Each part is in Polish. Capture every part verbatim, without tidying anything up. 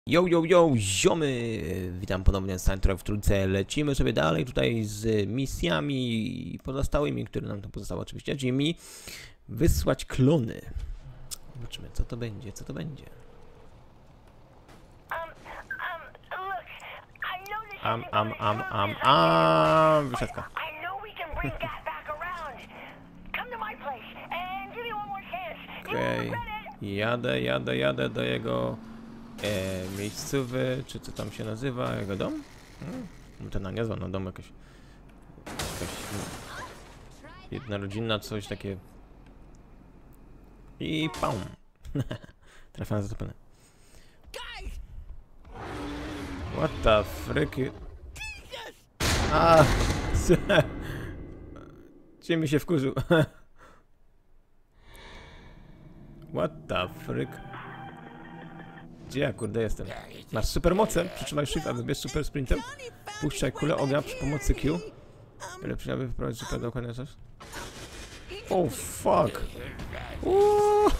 Yo, yo, yo, ziomy! Witam ponownie z Soundtrack w trójce. Lecimy sobie dalej tutaj z misjami pozostałymi, które nam to pozostało oczywiście. Jimmy, wysłać klony. Zobaczymy, co to będzie, co to będzie. Am, am, am, am, am, wysiadka. Okej, okay. jadę, jadę, jadę do jego e, miejscowy, czy co tam się nazywa, jego dom? Hmm. To na niezła, no dom jakoś, jakaś jedna rodzinna, coś takie. I pam. Trafiam na zatopionę. What the frick? A, gdzie mi się wkurzył? What the frick? Gdzie ja kurde jestem? Masz supermoce, przytrzymaj shift, aby biec super sprintem. Puszczaj kulę ognia przy pomocy Q. Lepiej, aby wyprowadzić super dokładnie coś. Oh fuck! Uuuu.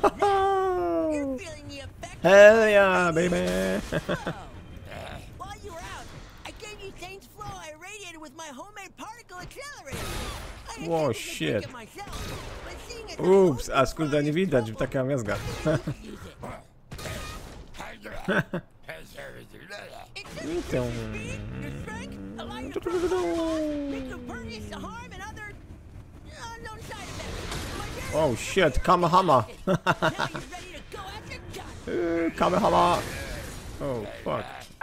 Hell yeah, baby! Oh shit! Ups, a kurde nie widać, taka miazga. Oh shit, Kamehama! Kamehama! Oh fuck.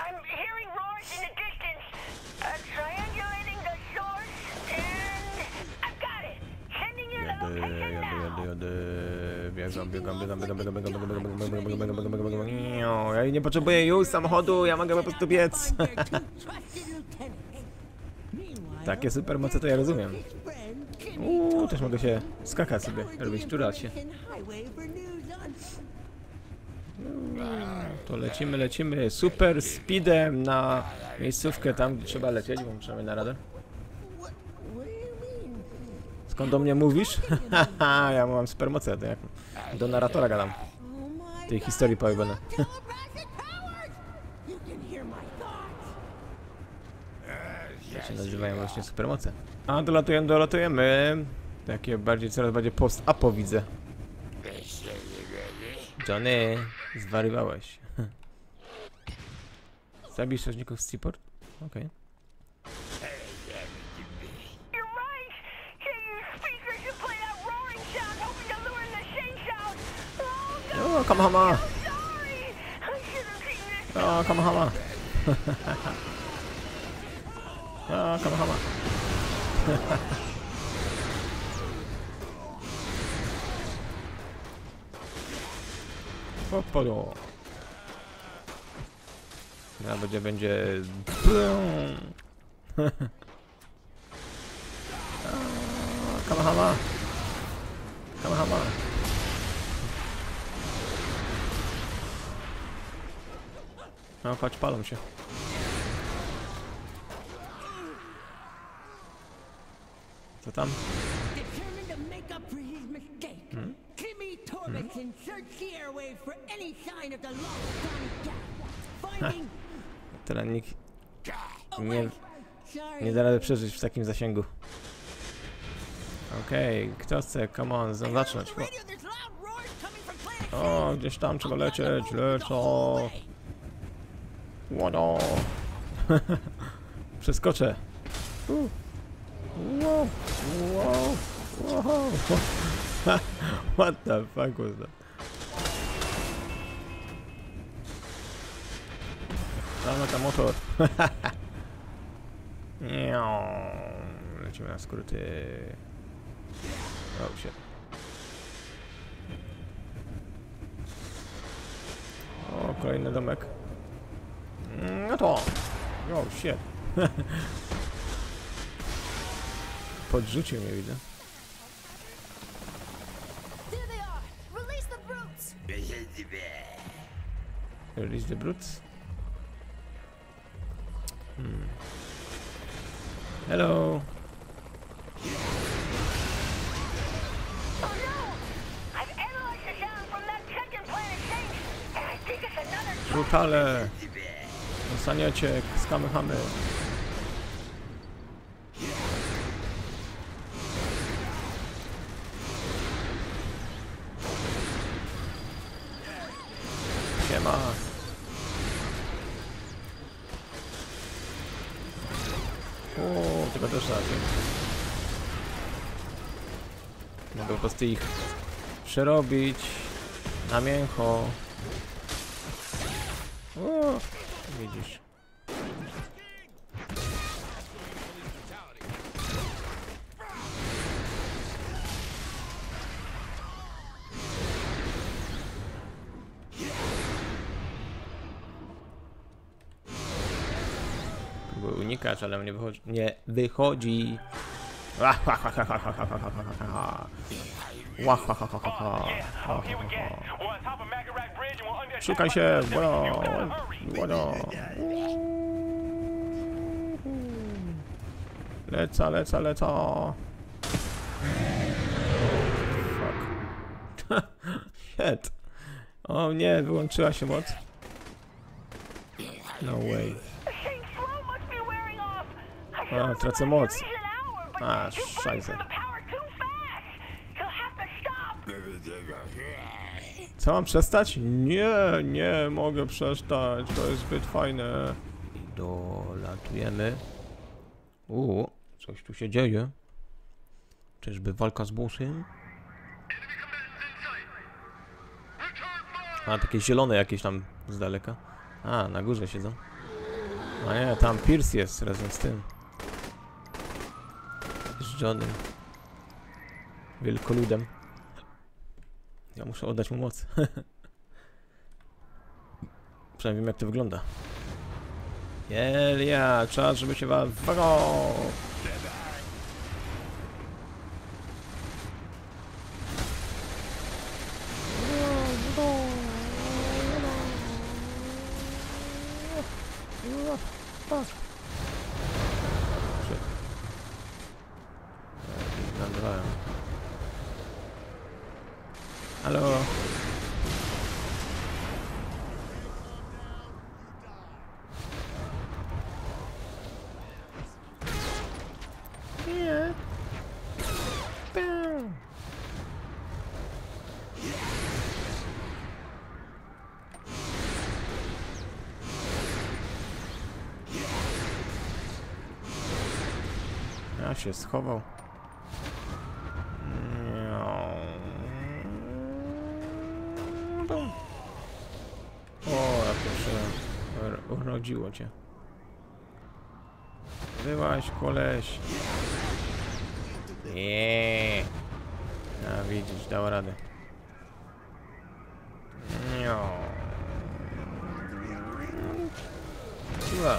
Jadę, jadę, jadę, biegam, biegam, biegam, biegam, biegam, biegam, biegam, biegam, biegam, biegam, biegam, biegam, biegam, biegam. Ja nie potrzebuję już samochodu, ja mogę po prostu biec. Takie supermoce to ja rozumiem. Uuu, też mogę się skakać sobie, robić turać się. To lecimy, lecimy super speedem na miejscówkę tam, gdzie trzeba lecieć, bo przynajmniej na radar. Skąd do mnie mówisz? Haha, ja mam supermoce, to jak do narratora gadam. Tej historii pojebane. To się nazywają właśnie supermoce. A dolatujemy, dolatujemy. Takie bardziej, coraz bardziej post-apo widzę. Johnny, zwariowałeś. Zabij strażników z Seaport? Okej. Okay. O, Kamehama! O, Kamehama! O, Kamehama! Popolo! No, będzie, będzie... Kamehama! Kamehama! No patrz, palą się. Co tam? Hmm? Hmm? Tyle nikt nie, nie da rady przeżyć w takim zasięgu. Okej, okay, kto chce? Come on, zacząć. O, gdzieś tam trzeba lecieć, lecą. Łono! Przeskoczę. Uh. Wow. Wow. Wow. What the fuck was that? Mamy tam motor. Lecimy na skróty. Oh shit. O, kolejny domek. No to! Oh shit. Podrzucił mnie, widzę. Release the brutes. Hmm. Hello. Brutale! Dostaniecie skamychamy. Siema! O, tego też raczej. Mogę po prostu ich przerobić na mięcho. O, widzisz. Próbuję unikać, ale mnie wychodzi. Nie wychodzi. Szukaj się, bro, bro. Leca, leca, leca. Fuck. Shit. O nie, wyłączyła się moc. No way. A, tracę moc. A, szajse. Co, mam przestać? Nie, nie mogę przestać. To jest zbyt fajne. I dolatujemy. Uuu, coś tu się dzieje. Czyżby walka z bossem? A, takie zielone jakieś tam z daleka. A, na górze siedzą. A nie, tam Pierce jest razem z tym. Z Johnem. Wielkoludem. Ja muszę oddać mu moc. Przynajmniej wiem, jak to wygląda. Jelia, czas, żeby się wa... Wago! Halo. Nie. Bam. Ja się schował. O, jak to się urodziło cię. Byłaś, koleś. Nie. A widzisz, dała radę. No. Siła.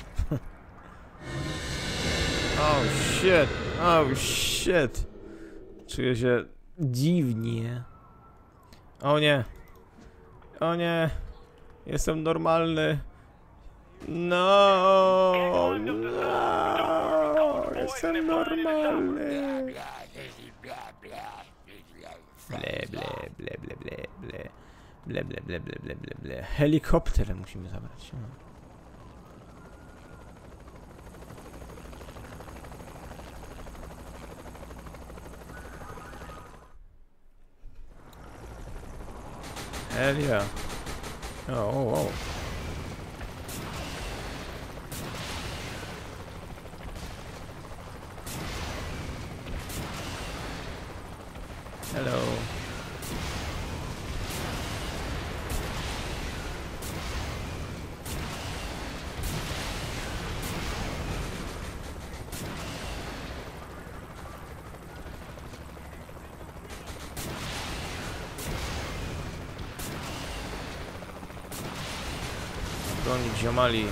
Oh shit. Oh shit. Czuję się dziwnie. O nie. O nie. Jestem normalny. No, no. Jestem normalny. Ble, ble, ble, ble, ble, ble. Ble, ble, ble, ble, ble, ble, ble. Helikopter musimy zabrać. Hell yeah. Oh, oh, oh. Hello. Bronić ziomali.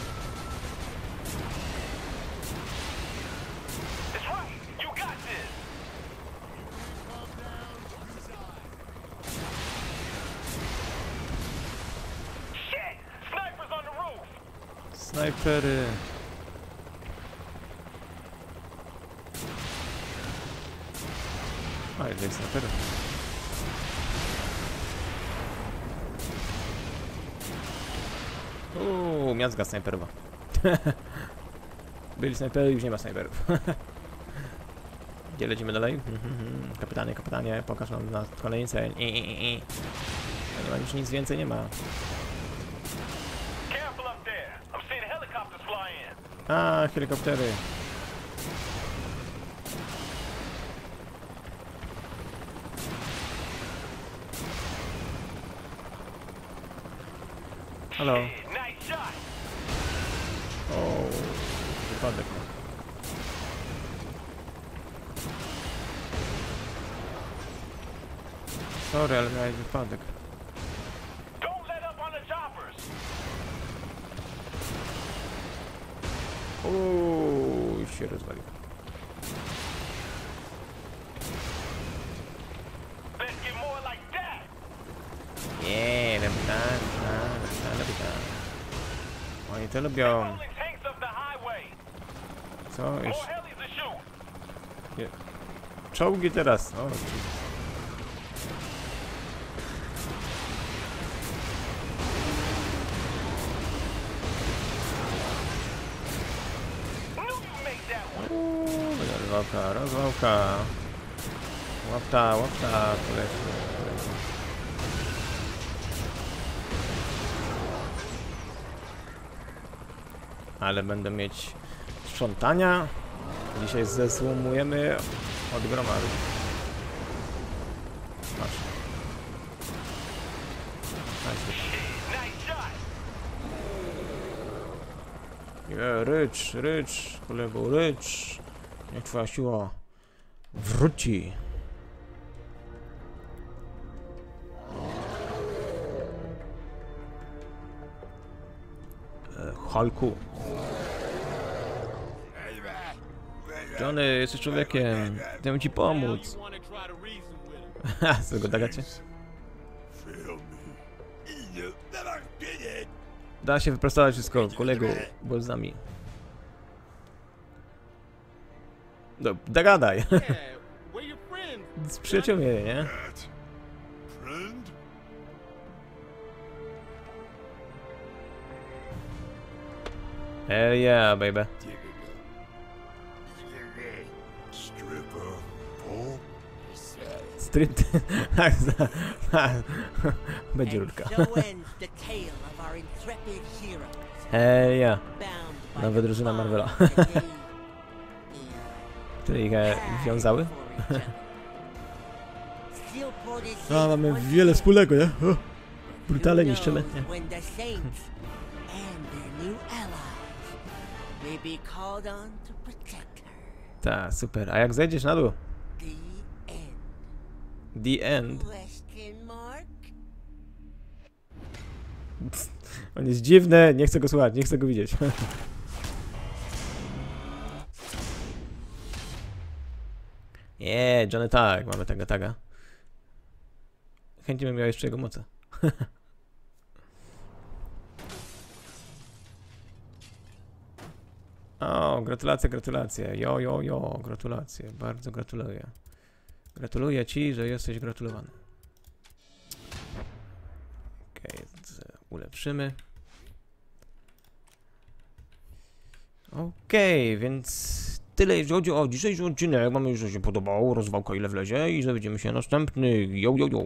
Snajpery. A, jednak snajpery. Uuu, miazga snajperowa. Byli snajpery, już nie ma snajperów. Gdzie lecimy dalej? Kapitanie, kapitanie, pokaż nam na kolejce. I, i, i. Nie ma już nic więcej, nie ma. A, helikoptery. Halo. O, wypadek. Sorry, ale miałeś wypadek. Uuu, już się rozwalił. Nie, wiem, tak, tak, tak, tak. Oni to lubią. Co? Jeszcze... Nie. Czołgi teraz. O, Uuu, rozwałka, rozwałka. Łapta, łapta, poleci, poleci. Ale będę mieć sprzątania. Dzisiaj zesłomujemy od gromady. Masz. Nie, rycz, rycz, kolego, rycz. Niech twoja siła wróci. E, Hulku. Johnny, jesteś człowiekiem. Chcę ci pomóc. Ha, co go dagacie? Da się wyprostować wszystko, kolego, bo z nami. No, dogadaj. Z przyjaciółmi, nie? Hell yeah, baby. Strip. Będzie rurka. Hej, ja. Nowa drużyna Marvela. Które ich e, wiązały? A, mamy wiele wspólnego, nie? O, brutale niszczymy. Nie? Ta, super. A jak zejdziesz na dół? The end. On jest dziwny, nie chcę go słuchać, nie chcę go widzieć. Nie, Johnny tak, mamy tego taga. Chętnie bym miał jeszcze jego moce. O, gratulacje, gratulacje. Jo, jo, jo, gratulacje. Bardzo gratuluję. Gratuluję ci, że jesteś gratulowany. Okej, okay, ulepszymy. Okej, okay, więc tyle jeśli chodzi o dzisiejszy odcinek. Mamy już, że się podobało, rozwałka ile wlezie i że widzimy się następny. Jo, jo, jo.